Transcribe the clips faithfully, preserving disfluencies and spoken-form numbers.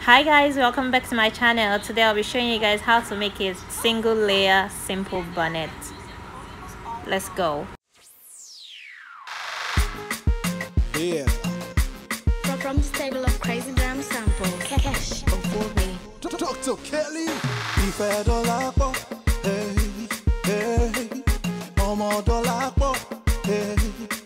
Hi guys, welcome back to my channel. Today I'll be showing you guys how to make a single layer simple bonnet. Let's go. Yeah. From, from the stable of crazy drum sample, Cash of me. Doctor Kelly. Ife dolapo, hey, hey. Omo dolapo, hey,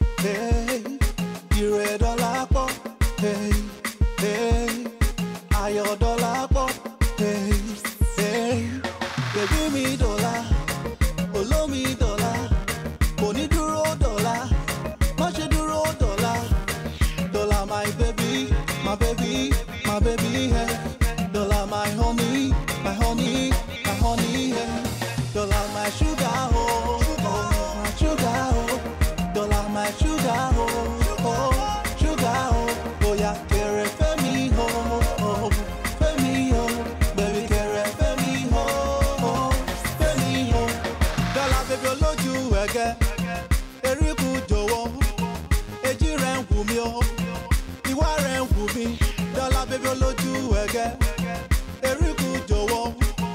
hey. Ire dolapo, hey, hey. Ayo dolapo, hey, hey. Baby mi dola, olo mi dola, boni duro dola, mache duro dola, dola my baby, my baby, my baby, hey. Dollar my honey, my honey, my honey, yeah. Dollar my sugar, oh, oh, my sugar, oh. Dollar my sugar, oh, oh, sugar, oh. Oh yeah, kere femi, oh, oh, femi, oh. Baby kere femi, oh, oh, femi, oh. Dollar baby oloju ege, eriku jowo, eji ren wu mi oh, iwa ren wu mi. Dollar baby oloju ege. Eriku jowo,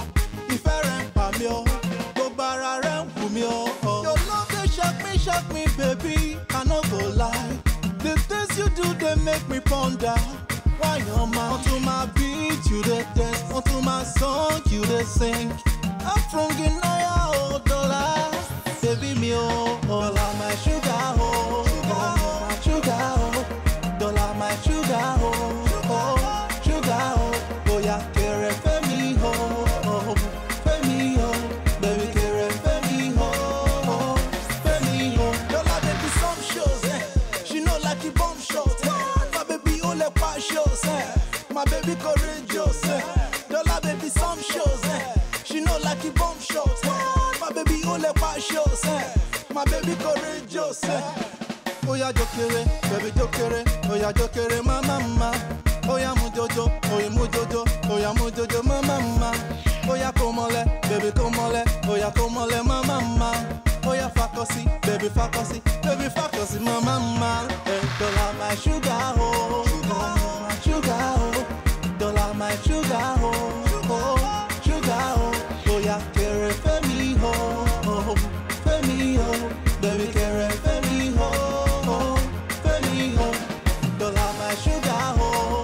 ifere pa mi o, gbogbo ara re nfu mi o. Your love dey shock me, shock me, baby. I no go lie. The things you do they make me ponder. Why your man onto my beat you dey dance, onto my song you dey sing. I'm from Guinea, oh dollar, baby me oh, dollar my sugar oh, oh my sugar oh, dollar my sugar oh, oh sugar oh. Oh yeah, kere femi ho, oh, femi ho, baby kere femi ho, oh, femi ho. Dollar baby some shows, eh? She know like the bomb shots, eh? My baby only five shows, eh? My baby courageous, eh? Dollar baby some shows, eh? She know like the bomb shots, eh? My baby only five shows, eh? My baby courageous, eh? Oh yeah, jokere, baby jokere, oh yeah jokere, ma mama. Oh yeah, mujojo, oh yeah mujojo, oh yeah mujojo, ma mama. Oh yeah, komole, baby komole, oh yeah komole, ma mama. Oh yeah, fakosi, baby fakosi, baby fakosi, ma mama. Hey, dollar my sugar, oh, oh my sugar, oh, dollar my sugar, oh, oh sugar, oh. Oh yeah, kere femi, oh, oh femi, oh, baby kere femi, oh, oh femi, oh, dollar my sugar, oh.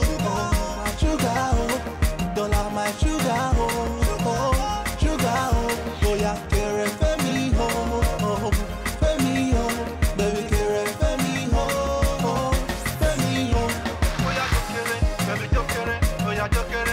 My sugar, oh, oh, sugar, oh, oh yeah, kere femi, oh, oh, femi, oh, baby kere femi, oh, oh, femi, oh, oh yeah, jokere, baby jokere, oh yeah, jokere.